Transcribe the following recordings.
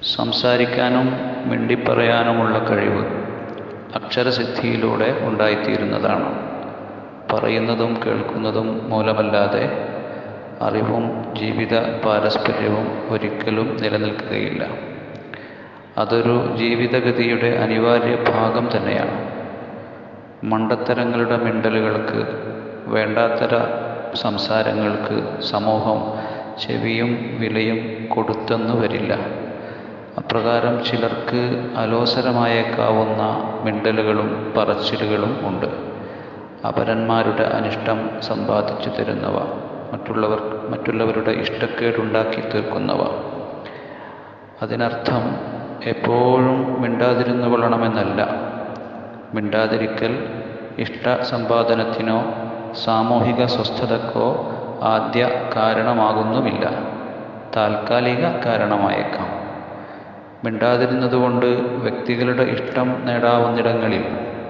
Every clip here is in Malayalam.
സംസാരിക്കാനും മിണ്ടിപ്പറയാനുമുള്ള കഴിവ് അക്ഷരസിദ്ധിയിലൂടെ ഉണ്ടായിത്തീരുന്നതാണ്. പറയുന്നതും കേൾക്കുന്നതും മൂലമല്ലാതെ അറിവും ജീവിത പാരസ്പര്യവും ഒരിക്കലും നിലനിൽക്കുകയില്ല. അതൊരു ജീവിതഗതിയുടെ അനിവാര്യ ഭാഗം തന്നെയാണ്. മണ്ടത്തരങ്ങളുടെ മിണ്ടലുകൾക്ക്, വേണ്ടാത്തര സംസാരങ്ങൾക്ക് സമൂഹം ചെവിയും വിലയും കൊടുത്തെന്നു വരില്ല. അപ്രകാരം ചിലർക്ക് അലോസരമായേക്കാവുന്ന മിണ്ടലുകളും പറച്ചിലുകളും ഉണ്ട്. അപരന്മാരുടെ അനിഷ്ടം സമ്പാദിച്ചു തരുന്നവ, മറ്റുള്ളവരുടെ ഇഷ്ടക്കേടുണ്ടാക്കി തീർക്കുന്നവ. അതിനർത്ഥം എപ്പോഴും മിണ്ടാതിരുന്നു കൊള്ളണമെന്നല്ല. മിണ്ടാതിരിക്കൽ ഇഷ്ടസമ്പാദനത്തിനോ സാമൂഹിക സ്വസ്ഥതക്കോ ആദ്യ കാരണമാകുന്നുമില്ല, താൽക്കാലിക കാരണമായേക്കാം. മിണ്ടാതിരുന്നതുകൊണ്ട് വ്യക്തികളുടെ ഇഷ്ടം നേടാവുന്നിടങ്ങളിൽ,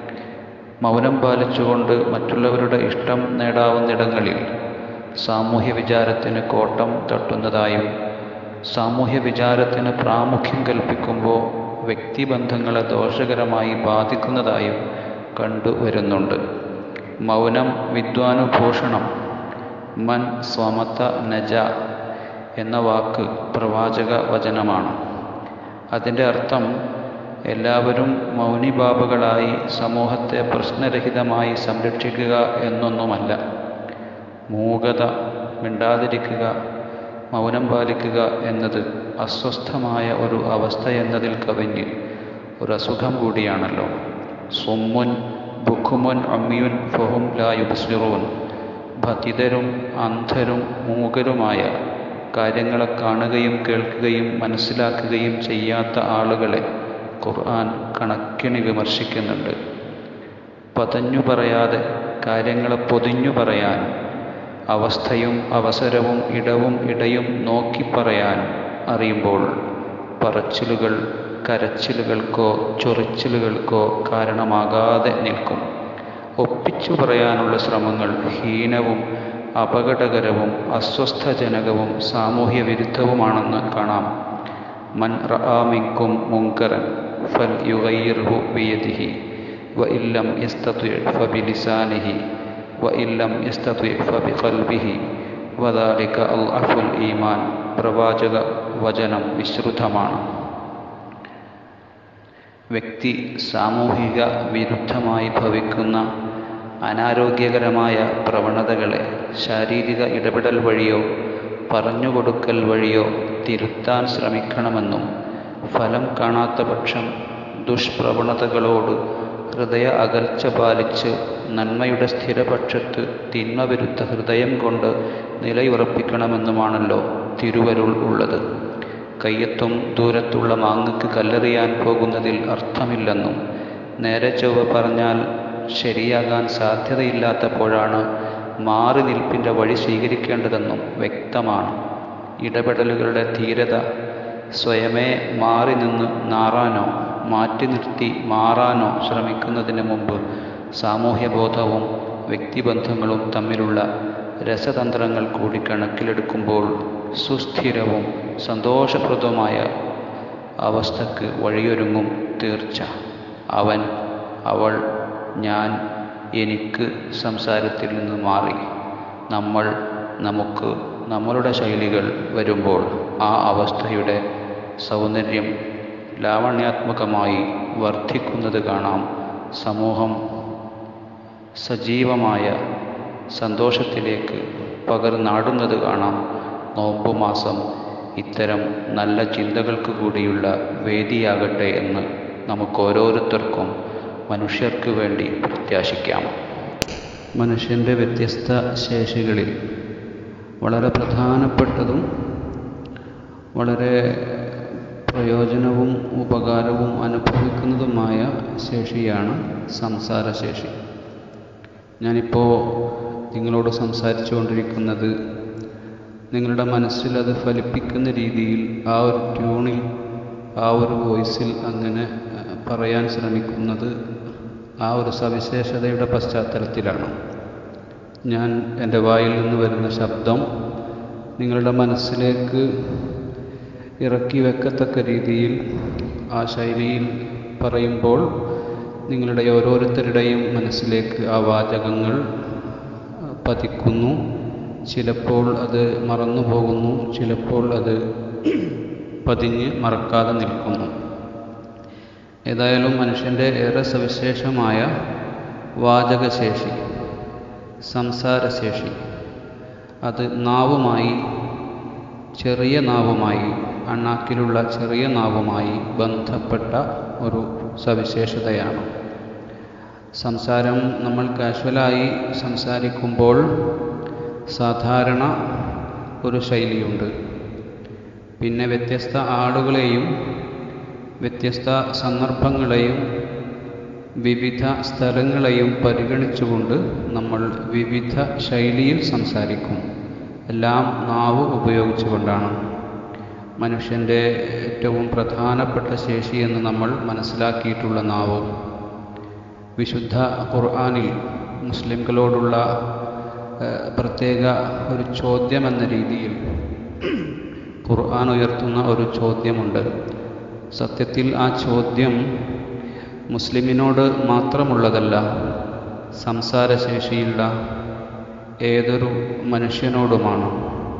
മൗനം പാലിച്ചുകൊണ്ട് മറ്റുള്ളവരുടെ ഇഷ്ടം നേടാവുന്നിടങ്ങളിൽ സാമൂഹ്യ വിചാരത്തിന് കോട്ടം തട്ടുന്നതായും സാമൂഹ്യ വിചാരത്തിന് പ്രാമുഖ്യം കൽപ്പിക്കുമ്പോൾ വ്യക്തിബന്ധങ്ങളെ ദോഷകരമായി ബാധിക്കുന്നതായും കണ്ടുവരുന്നുണ്ട്. മൗനം വിദ്വാനുഭൂഷണം. മൻ സ്വമത നജ എന്ന വാക്ക് പ്രവാചക വചനമാണ്. അതിൻ്റെ അർത്ഥം എല്ലാവരും മൗനിബാബകളായി സമൂഹത്തെ പ്രശ്നരഹിതമായി സംരക്ഷിക്കുക എന്നൊന്നുമല്ല. മൂകത, മിണ്ടാതിരിക്കുക, മൗനം പാലിക്കുക എന്നത് അസ്വസ്ഥമായ ഒരു അവസ്ഥയെന്നതിൽ കവിഞ്ഞ് ഒരു അസുഖം കൂടിയാണല്ലോ. സുമ്മുൻ ബുക്കുമുൻ അമ്മിയുൻ ഫഹും ലാ യുബ്സിറൂൻ. ഭതിതരും അന്ധരും മൂകരുമായ കാര്യങ്ങളെ കാണുകയും കേൾക്കുകയും മനസ്സിലാക്കുകയും ചെയ്യാത്ത ആളുകളെ ഖുർആൻ കണക്കിന് വിമർശിക്കുന്നുണ്ട്. പതഞ്ഞു പറയാതെ കാര്യങ്ങളെ പൊതിഞ്ഞു പറയാൻ, അവസ്ഥയും അവസരവും ഇടവും ഇടയും നോക്കി പറയാൻ അറിയുമ്പോൾ പറച്ചിലുകൾ കരച്ചിലുകൾക്കോ ചൊറിച്ചിലുകൾക്കോ കാരണമാകാതെ നിൽക്കും. ഒപ്പിച്ചു പറയാനുള്ള ശ്രമങ്ങൾ ഹീനവും അപകടകരവും അസ്വസ്ഥജനകവും സാമൂഹ്യ വിരുദ്ധവുമാണെന്ന് കാണാം. മൻ റആ മിൻകും മുൻകറൻ ഫൽയുഗയ്യിർഹു ബിയദിഹി വഇല്ലം യസ്തതി' ഫബിലിസാനിഹി വഇല്ലം യസ്തതി' ഫബിഖൽബിഹി വദാലിക അൽഅഫുൽ ഈമാൻ. പ്രവാചക വചനം വിശ്രുതമാണ്. വ്യക്തി സാമൂഹിക വിരുദ്ധമായി ഭവിക്കുന്ന അനാരോഗ്യകരമായ പ്രവണതകളെ ശാരീരിക ഇടപെടൽ വഴിയോ പറഞ്ഞുകൊടുക്കൽ വഴിയോ തിരുത്താൻ ശ്രമിക്കണമെന്നും ഫലം കാണാത്ത പക്ഷം ദുഷ്പ്രവണതകളോട് ഹൃദയ അകൽച്ച പാലിച്ച് നന്മയുടെ സ്ഥിരപക്ഷത്ത് തിന്മവിരുദ്ധ ഹൃദയം കൊണ്ട് നിലയുറപ്പിക്കണമെന്നുമാണല്ലോ തിരുവരുൾ ഉള്ളത്. കയ്യെത്തും ദൂരത്തുള്ള മാങ്ങക്ക് കല്ലെറിയാൻ പോകുന്നതിൽ അർത്ഥമില്ലെന്നും നേരെ ചൊവ്വ പറഞ്ഞാൽ ശരിയാകാൻ സാധ്യതയില്ലാത്തപ്പോഴാണ് മാറി നിൽപ്പിൻ്റെ വഴി സ്വീകരിക്കേണ്ടതെന്നും വ്യക്തമാണ്. ഇടപെടലുകളുടെ ധീരത സ്വയമേ മാറി നിന്ന് നാറാനോ മാറ്റി നിർത്തി മാറാനോ ശ്രമിക്കുന്നതിന് മുമ്പ് സാമൂഹ്യബോധവും വ്യക്തിബന്ധങ്ങളും തമ്മിലുള്ള രസതന്ത്രങ്ങൾ കൂടി കണക്കിലെടുക്കുമ്പോൾ സുസ്ഥിരവും സന്തോഷപ്രദവുമായ അവസ്ഥക്ക് വഴിയൊരുങ്ങും തീർച്ച. അവൻ, അവൾ, ഞാൻ, എനിക്ക് സംസാരത്തിൽ നിന്ന് മാറി നമ്മൾ, നമുക്ക്, നമ്മളുടെ ശൈലികൾ വരുമ്പോൾ ആ അവസ്ഥയുടെ സൗന്ദര്യം ലാവണ്യാത്മകമായി വർദ്ധിക്കുന്നത് കാണാം. സമൂഹം സജീവമായ സന്തോഷത്തിലേക്ക് പകർന്നാടുന്നത് കാണാം. നോമ്പുമാസം ഇത്തരം നല്ല ചിന്തകൾക്ക് കൂടിയുള്ള വേദിയാകട്ടെ എന്ന് നമുക്കോരോരുത്തർക്കും മനുഷ്യർക്ക് വേണ്ടി പ്രത്യാശിക്കാം. മനുഷ്യൻ്റെ വ്യത്യസ്ത ശേഷികളിൽ വളരെ പ്രധാനപ്പെട്ടതും വളരെ പ്രയോജനവും ഉപകാരവും അനുഭവിക്കുന്നതുമായ ശേഷിയാണ് സംസാരശേഷി. ഞാനിപ്പോൾ നിങ്ങളോട് സംസാരിച്ചു കൊണ്ടിരിക്കുന്നത് നിങ്ങളുടെ മനസ്സിൽ അത് ഫലിപ്പിക്കുന്ന രീതിയിൽ ആ ഒരു ട്യൂണിൽ, ആ ഒരു വോയിസിൽ അങ്ങനെ പറയാൻ ശ്രമിക്കുന്നത് ആ ഒരു സവിശേഷതയുടെ പശ്ചാത്തലത്തിലാണ്. ഞാൻ എൻ്റെ വായിൽ നിന്ന് വരുന്ന ശബ്ദം നിങ്ങളുടെ മനസ്സിലേക്ക് ഇറക്കി വെക്കത്തക്ക രീതിയിൽ ആ ശൈലിയിൽ പറയുമ്പോൾ നിങ്ങളുടെ ഓരോരുത്തരുടെയും മനസ്സിലേക്ക് ആ വാചകങ്ങൾ പതിക്കുന്നു. ചിലപ്പോൾ അത് മറന്നു പോകുന്നു, ചിലപ്പോൾ അത് പതിഞ്ഞ് മറക്കാതെ നിൽക്കുന്നു. ഏതായാലും മനുഷ്യൻ്റെ ഏറെ സവിശേഷമായ വാചകശേഷി, സംസാരശേഷി, അത് നാവുമായി, ചെറിയ നാവുമായി, അണ്ണാക്കിലുള്ള ചെറിയ നാവുമായി ബന്ധപ്പെട്ട ഒരു സവിശേഷതയാണ്. സംസാരം നമ്മൾ കാഷ്വലായി സംസാരിക്കുമ്പോൾ സാധാരണ ഒരു ശൈലിയുണ്ട്. പിന്നെ വ്യത്യസ്ത ആളുകളെയും വ്യത്യസ്ത സന്ദർഭങ്ങളെയും വിവിധ സ്ഥലങ്ങളെയും പരിഗണിച്ചുകൊണ്ട് നമ്മൾ വിവിധ ശൈലിയിൽ സംസാരിക്കും. എല്ലാം നാവ് ഉപയോഗിച്ചുകൊണ്ടാണ്. മനുഷ്യൻ്റെ ഏറ്റവും പ്രധാനപ്പെട്ട ശേഷിയെന്ന് നമ്മൾ മനസ്സിലാക്കിയിട്ടുള്ള നാവ്. വിശുദ്ധ ഖുർആനിൽ മുസ്ലിംകളോടുള്ള പ്രത്യേക ഒരു ചോദ്യമെന്ന രീതിയിൽ ഖുർആൻ ഉയർത്തുന്ന ഒരു ചോദ്യമുണ്ട്. സത്യത്തിൽ ആ ചോദ്യം മുസ്ലിമിനോട് മാത്രമുള്ളതല്ല, സംസാരശേഷിയുള്ള ഏതൊരു മനുഷ്യനോടുമാണ്.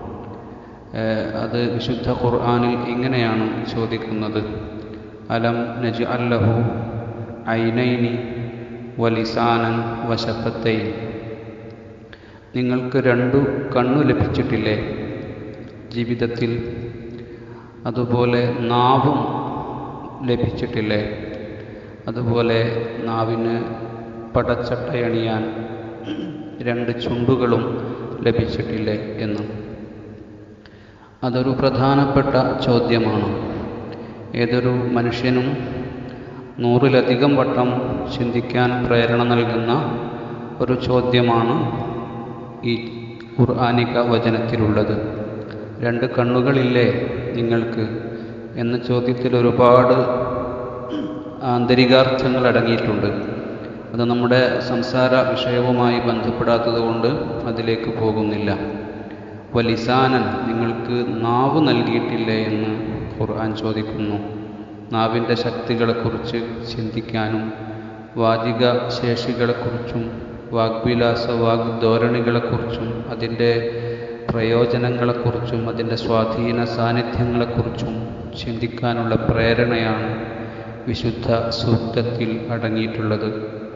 അത് വിശുദ്ധ ഖുർആനിൽ ഇങ്ങനെയാണ് ചോദിക്കുന്നത്: അലം നജ്അൽ ലഹു ഐനൈനി വലിസാനൻ വശഫത്തൈൻ. നിങ്ങൾക്ക് 2 കണ്ണു ലഭിച്ചിട്ടില്ലേ ജീവിതത്തിൽ? അതുപോലെ നാവും ലഭിച്ചിട്ടില്ലേ? അതുപോലെ നാവിന് പടച്ചട്ടയണിയാൻ 2 ചുണ്ടുകളും ലഭിച്ചിട്ടില്ലേ എന്ന്. അതൊരു പ്രധാനപ്പെട്ട ചോദ്യമാണ്. ഏതൊരു മനുഷ്യനും 100-ലധികം വട്ടം ചിന്തിക്കാൻ പ്രേരണ നൽകുന്ന ഒരു ചോദ്യമാണ് ഈ ഖുർആനിക വചനത്തിലുള്ളത്. 2 കണ്ണുകളില്ലേ നിങ്ങൾക്ക് എന്ന ചോദ്യത്തിൽ ഒരുപാട് ആന്തരികാർത്ഥങ്ങൾ അടങ്ങിയിട്ടുണ്ട്. അത് നമ്മുടെ സംസാര വിഷയവുമായി ബന്ധപ്പെടാത്തതുകൊണ്ട് അതിലേക്ക് പോകുന്നില്ല. വലിസാനൻ, നിങ്ങൾക്ക് നാവ് നൽകിയിട്ടില്ലേ എന്ന് ഖുർആൻ ചോദിക്കുന്നു. നാവിൻ്റെ ശക്തികളെക്കുറിച്ച് ചിന്തിക്കാനും വാചിക ശേഷികളെക്കുറിച്ചും വാഗ്വിലാസ വാഗ്ധോരണികളെക്കുറിച്ചും അതിൻ്റെ പ്രയോജനങ്ങളെക്കുറിച്ചും അതിൻ്റെ സ്വാധീന സാന്നിധ്യങ്ങളെക്കുറിച്ചും ചിന്തിക്കാനുള്ള പ്രേരണയാണ് വിശുദ്ധ സൂക്തത്തിൽ അടങ്ങിയിട്ടുള്ളത്.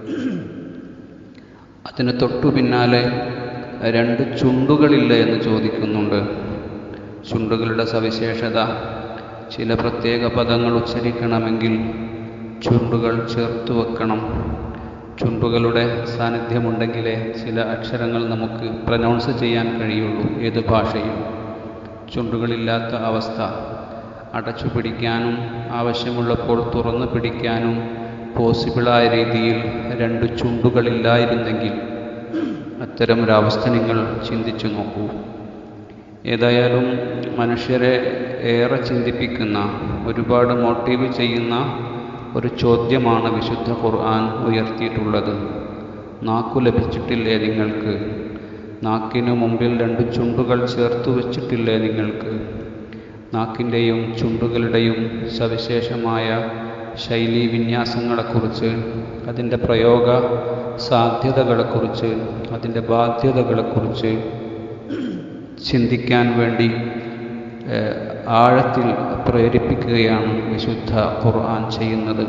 അതിന് തൊട്ടു പിന്നാലെ 2 ചുണ്ടുകളില്ല എന്ന് ചോദിക്കുന്നുണ്ട്. ചുണ്ടുകളുടെ സവിശേഷത, ചില പ്രത്യേക പദങ്ങൾ ഉച്ചരിക്കണമെങ്കിൽ ചുണ്ടുകൾ ചേർത്ത് വെക്കണം. ചുണ്ടുകളുടെ സാന്നിധ്യമുണ്ടെങ്കിലേ ചില അക്ഷരങ്ങൾ നമുക്ക് പ്രൊനൗൺസ് ചെയ്യാൻ കഴിയുള്ളൂ ഏത് ഭാഷയും. ചുണ്ടുകളില്ലാത്ത അവസ്ഥ, അടച്ചു പിടിക്കാനും ആവശ്യമുള്ളപ്പോൾ തുറന്നു പിടിക്കാനും പോസിബിളായ രീതിയിൽ 2 ചുണ്ടുകളില്ലായിരുന്നെങ്കിൽ അത്തരമൊരവസ്ഥ നിങ്ങൾ ചിന്തിച്ചു നോക്കൂ. ഏതായാലും മനുഷ്യരെ ഏറെ ചിന്തിപ്പിക്കുന്ന, ഒരുപാട് മോട്ടീവ് ചെയ്യുന്ന ഒരു ചോദ്യമാണ് വിശുദ്ധ ഖുർആൻ ഉയർത്തിയിട്ടുള്ളത്. നാക്കു ലഭിച്ചിട്ടില്ലേ നിങ്ങൾക്ക്? നാക്കിന് മുമ്പിൽ 2 ചുണ്ടുകൾ ചേർത്ത് വെച്ചിട്ടില്ലേ നിങ്ങൾക്ക്? നാക്കിൻ്റെയും ചുണ്ടുകളുടെയും സവിശേഷമായ ശൈലീ വിന്യാസങ്ങളെക്കുറിച്ച്, അതിൻ്റെ പ്രയോഗ സാധ്യതകളെക്കുറിച്ച്, അതിൻ്റെ ബാധ്യതകളെക്കുറിച്ച് ചിന്തിക്കാൻ വേണ്ടി ആഴത്തിൽ പ്രേരിപ്പിക്കുകയാണ് വിശുദ്ധ ഖുർആൻ ചെയ്യുന്നത്.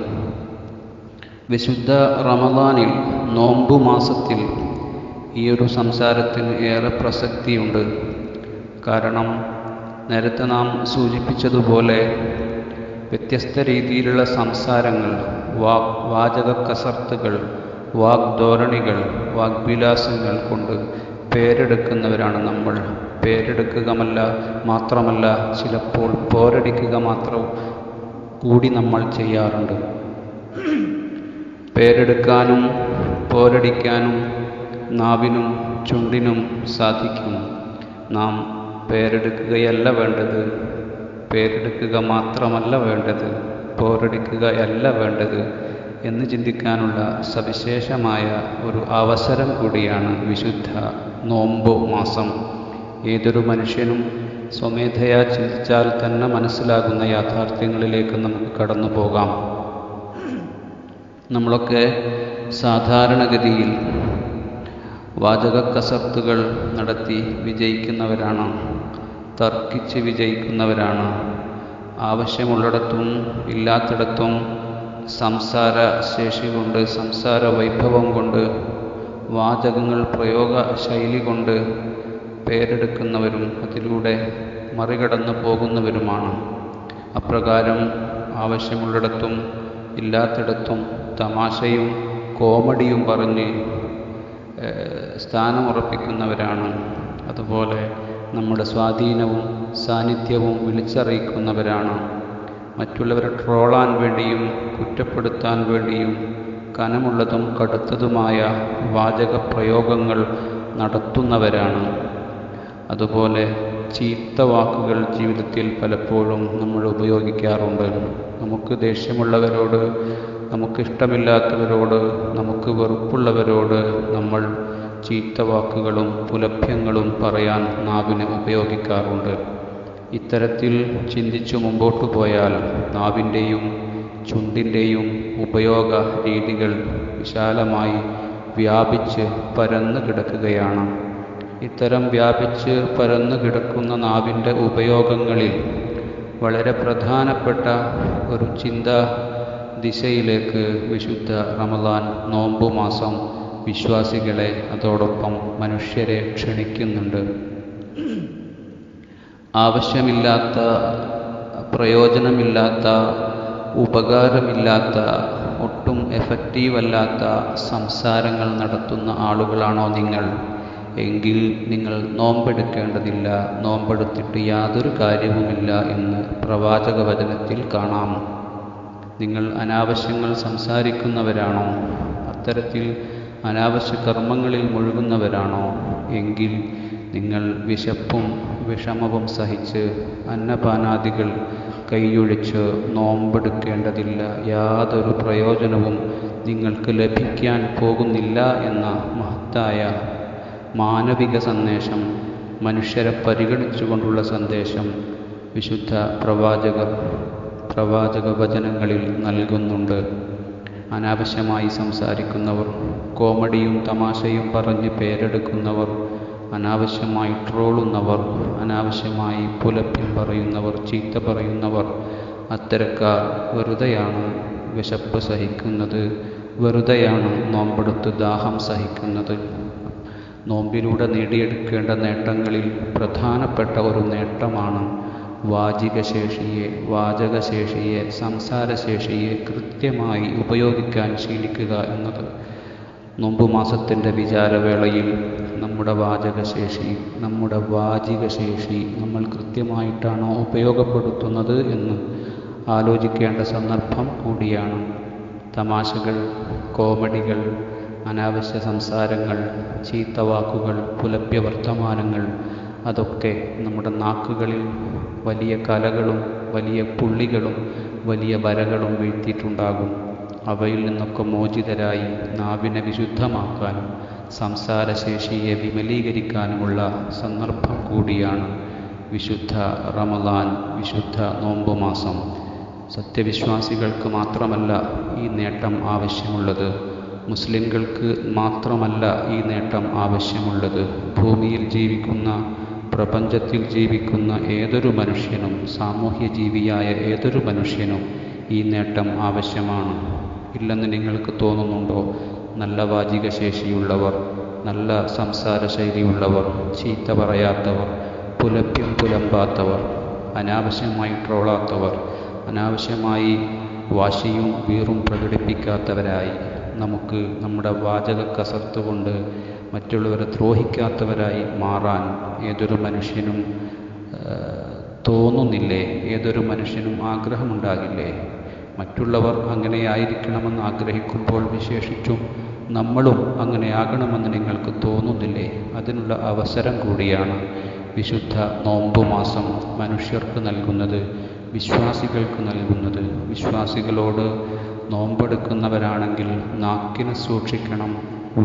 വിശുദ്ധ റമദാനിൽ, നോമ്പു മാസത്തിൽ ഈ ഒരു സംസാരത്തിന് ഏറെ പ്രസക്തിയുണ്ട്. കാരണം നേരത്തെ നാം സൂചിപ്പിച്ചതുപോലെ വ്യത്യസ്ത രീതിയിലുള്ള സംസാരങ്ങൾ, വാചക കസർത്തുകൾ, വാഗ്ധോരണികൾ, വാഗ്വിലാസങ്ങൾ കൊണ്ട് പേരെടുക്കുന്നവരാണ് നമ്മൾ. പേരെടുക്കുക മാത്രമല്ല, ചിലപ്പോൾ പോരടിക്കുക മാത്രം കൂടി നമ്മൾ ചെയ്യാറുണ്ട്. പേരെടുക്കാനും പോരടിക്കാനും നാവിനും ചുണ്ടിനും സാധിക്കും. നാം പേരെടുക്കുകയല്ല വേണ്ടത്, പേരെടുക്കുക മാത്രമല്ല വേണ്ടത്, പോരടിക്കുകയല്ല വേണ്ടത് എന്ന് ചിന്തിക്കാനുള്ള സവിശേഷമായ ഒരു അവസരം കൂടിയാണ് വിശുദ്ധ നോമ്പ് മാസം. ഏതൊരു മനുഷ്യനും സ്വമേധയാ ചിന്തിച്ചാൽ തന്നെ മനസ്സിലാകുന്ന യാഥാർത്ഥ്യങ്ങളിലേക്ക് നമുക്ക് കടന്നു പോകാം. നമ്മളൊക്കെ സാധാരണഗതിയിൽ വാചക കസർത്തുകൾ നടത്തി വിജയിക്കുന്നവരാണ്, തർക്കിച്ച് വിജയിക്കുന്നവരാണ്. ആവശ്യമുള്ളിടത്തും ഇല്ലാത്തിടത്തും സംസാര ശേഷി കൊണ്ട്, സംസാര വൈഭവം കൊണ്ട്, വാചകങ്ങൾ പ്രയോഗ ശൈലി കൊണ്ട് പേരെടുക്കുന്നവരും അതിലൂടെ മറികടന്നു പോകുന്നവരുമാണ്. അപ്രകാരം ആവശ്യമുള്ളിടത്തും ഇല്ലാത്തിടത്തും തമാശയും കോമഡിയും പറഞ്ഞ് സ്ഥാനമുറപ്പിക്കുന്നവരാണ്. അതുപോലെ നമ്മുടെ സ്വാധീനവും സാന്നിധ്യവും വിളിച്ചറിയിക്കുന്നവരാണ്. മറ്റുള്ളവരെ ട്രോളാൻ വേണ്ടിയും കുറ്റപ്പെടുത്താൻ വേണ്ടിയും കനമുള്ളതും കടുത്തതുമായ വാചക പ്രയോഗങ്ങൾ നടത്തുന്നവരാണ്. അതുപോലെ ചീത്ത വാക്കുകൾ ജീവിതത്തിൽ പലപ്പോഴും നമ്മൾ ഉപയോഗിക്കാറുണ്ട്. നമുക്ക് ദേഷ്യമുള്ളവരോട്, നമുക്കിഷ്ടമില്ലാത്തവരോട്, നമുക്ക് വെറുപ്പുള്ളവരോട് നമ്മൾ ചീത്ത വാക്കുകളും പുലഭ്യങ്ങളും പറയാൻ നാവിനെ ഉപയോഗിക്കാറുണ്ട്. ഇത്തരത്തിൽ ചിന്തിച്ചു മുമ്പോട്ടു പോയാൽ നാവിൻ്റെയും ചുണ്ടിൻ്റെയും ഉപയോഗ രീതികൾ വിശാലമായി വ്യാപിച്ച് പരന്നു കിടക്കുകയാണ്. ഇത്തരം വ്യാപിച്ച് പരന്നു കിടക്കുന്ന നാവിൻ്റെ ഉപയോഗങ്ങളിൽ വളരെ പ്രധാനപ്പെട്ട ഒരു ചിന്താ ദിശയിലേക്ക് വിശുദ്ധ റമദാൻ നോമ്പുമാസം വിശ്വാസികളെ, അതോടൊപ്പം മനുഷ്യരെ ക്ഷണിക്കുന്നുണ്ട്. ആവശ്യമില്ലാത്ത, പ്രയോജനമില്ലാത്ത, ഉപകാരമില്ലാത്ത, ഒട്ടും എഫക്റ്റീവല്ലാത്ത സംസാരങ്ങൾ നടത്തുന്ന ആളുകളാണോ നിങ്ങൾ? എങ്കിൽ നിങ്ങൾ നോമ്പെടുക്കേണ്ടതില്ല, നോമ്പെടുത്തിട്ട് യാതൊരു കാര്യവുമില്ല എന്ന് പ്രവാചക വചനത്തിൽ കാണാം. നിങ്ങൾ അനാവശ്യങ്ങൾ സംസാരിക്കുന്നവരാണോ? അത്തരത്തിൽ അനാവശ്യ കർമ്മങ്ങളിൽ മുഴുകുന്നവരാണോ? എങ്കിൽ നിങ്ങൾ വിശപ്പും വിഷമവും സഹിച്ച് അന്നപാനാദികൾ കൈയൊഴിച്ച് നോമ്പെടുക്കേണ്ടതില്ല. യാതൊരു പ്രയോജനവും നിങ്ങൾക്ക് ലഭിക്കാൻ പോകുന്നില്ല എന്ന മഹത്തായ മാനവിക സന്ദേശം, മനുഷ്യരെ പരിഗണിച്ചുകൊണ്ടുള്ള സന്ദേശം വിശുദ്ധ പ്രവാചക വചനങ്ങളിൽ നൽകുന്നുണ്ട്. അനാവശ്യമായി സംസാരിക്കുന്നവർ, കോമഡിയും തമാശയും പറഞ്ഞ് പേരെടുക്കുന്നവർ, അനാവശ്യമായി ട്രോളുന്നവർ, അനാവശ്യമായി പുലഭ്യം പറയുന്നവർ, ചീത്ത പറയുന്നവർ, അത്തരക്കാർ വെറുതെയാണ് വിശപ്പ് സഹിക്കുന്നത്, വെറുതെയാണ് നോമ്പെടുത്ത് ദാഹം സഹിക്കുന്നത്. നോമ്പിലൂടെ നേടിയെടുക്കേണ്ട നേട്ടങ്ങളിൽ പ്രധാനപ്പെട്ട ഒരു നേട്ടമാണ് വാചകശേഷിയെ, സംസാരശേഷിയെ കൃത്യമായി ഉപയോഗിക്കാൻ ശീലിക്കുക എന്നത്. നോമ്പുമാസത്തിൻ്റെ വിചാരവേളയിൽ നമ്മുടെ വാചകശേഷി, നമ്മുടെ വാചികശേഷി നമ്മൾ കൃത്യമായിട്ടാണോ ഉപയോഗപ്പെടുത്തുന്നത് എന്ന് ആലോചിക്കേണ്ട സന്ദർഭം കൂടിയാണ്. തമാശകൾ, കോമഡികൾ, അനാവശ്യ സംസാരങ്ങൾ, ചീത്തവാക്കുകൾ, പുലഭ്യ വർത്തമാനങ്ങൾ, അതൊക്കെ നമ്മുടെ നാക്കുകളിൽ വലിയ കലകളും വലിയ പുള്ളികളും വലിയ വരകളും വീഴ്ത്തിയിട്ടുണ്ടാകും. അവയിൽ നിന്നൊക്കെ മോചിതരായി നാവിനെ വിശുദ്ധമാക്കാനും സംസാരശേഷിയെ വിമലീകരിക്കാനുമുള്ള സന്ദർഭം കൂടിയാണ് വിശുദ്ധ റമദാൻ, വിശുദ്ധ നോമ്പുമാസം. സത്യവിശ്വാസികൾക്ക് മാത്രമല്ല ഈ നേട്ടം ആവശ്യമുള്ളത്, മുസ്ലിംകൾക്ക് മാത്രമല്ല ഈ നേട്ടം ആവശ്യമുള്ളത്. ഭൂമിയിൽ ജീവിക്കുന്ന, പ്രപഞ്ചത്തിൽ ജീവിക്കുന്ന ഏതൊരു മനുഷ്യനും, സാമൂഹ്യ ജീവിയായ ഏതൊരു മനുഷ്യനും ഈ നേട്ടം ആവശ്യമാണ്. ഇല്ലെന്ന് നിങ്ങൾക്ക് തോന്നുന്നുണ്ടോ? നല്ല വാചിക ശേഷിയുള്ളവർ, നല്ല സംസാര ശൈലിയുള്ളവർ, ചീത്ത പറയാത്തവർ, പുലഭ്യം പുലമ്പാത്തവർ, അനാവശ്യമായി ട്രോളാത്തവർ, അനാവശ്യമായി വാശിയും വീറും പ്രകടിപ്പിക്കാത്തവരായി, നമുക്ക് നമ്മുടെ വാചക കസർത്ത് കൊണ്ട് മറ്റുള്ളവരെ ദ്രോഹിക്കാത്തവരായി മാറാൻ ഏതൊരു മനുഷ്യനും തോന്നുന്നില്ലേ? ഏതൊരു മനുഷ്യനും ആഗ്രഹമുണ്ടാകില്ലേ? മറ്റുള്ളവർ അങ്ങനെയായിരിക്കണമെന്ന് ആഗ്രഹിക്കുമ്പോൾ വിശേഷിച്ചും നമ്മളും അങ്ങനെയാകണമെന്ന് നിങ്ങൾക്ക് തോന്നുന്നില്ലേ? അതിനുള്ള അവസരം കൂടിയാണ് വിശുദ്ധ നോമ്പുമാസം മനുഷ്യർക്ക് നൽകുന്നത്, വിശ്വാസികൾക്ക് നൽകുന്നത്. വിശ്വാസികളോട് നോമ്പെടുക്കുന്നവരാണെങ്കിൽ നാക്കിനെ സൂക്ഷിക്കണം,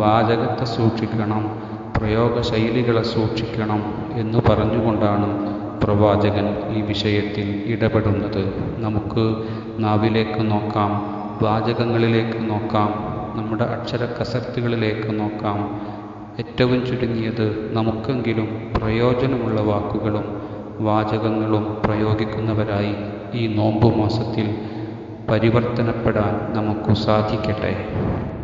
വാചകത്തെ സൂക്ഷിക്കണം, പ്രയോഗശൈലികളെ സൂക്ഷിക്കണം എന്ന് പറഞ്ഞുകൊണ്ടാണ് പ്രവാചകൻ ഈ വിഷയത്തിൽ ഇടപെടുന്നത്. നമുക്ക് നാവിലേക്ക് നോക്കാം, വാചകങ്ങളിലേക്ക് നോക്കാം, നമ്മുടെ അക്ഷരക്കസർത്തുകളിലേക്ക് നോക്കാം. ഏറ്റവും ചുരുങ്ങിയത് നമുക്കെങ്കിലും പ്രയോജനമുള്ള വാക്കുകളും വാചകങ്ങളും പ്രയോഗിക്കുന്നവരായി ഈ നോമ്പ് മാസത്തിൽ പരിവർത്തനപ്പെടാൻ നമുക്ക് സാധിക്കട്ടെ.